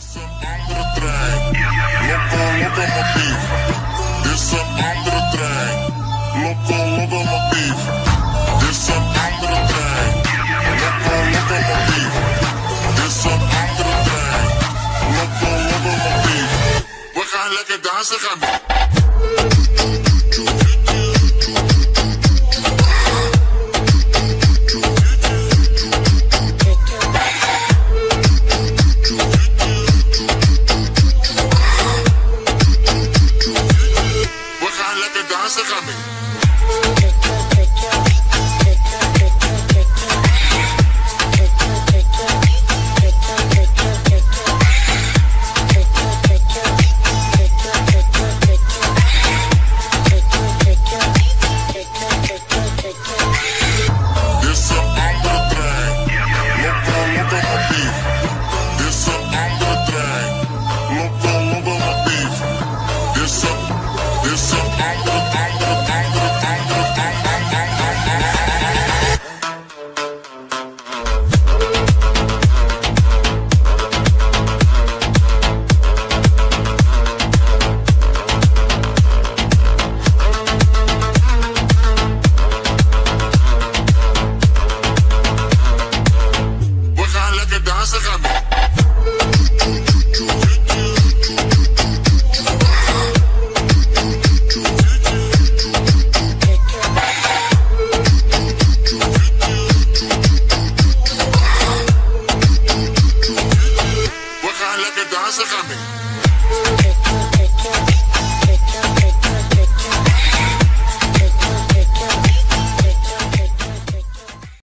is een andere trein. Locomotief. Dit is een andere trein. Locomotief. Dit is een andere trein. Locomotief. Dit is een andere trein. Locomotief. We gaan lekker dansen gaan.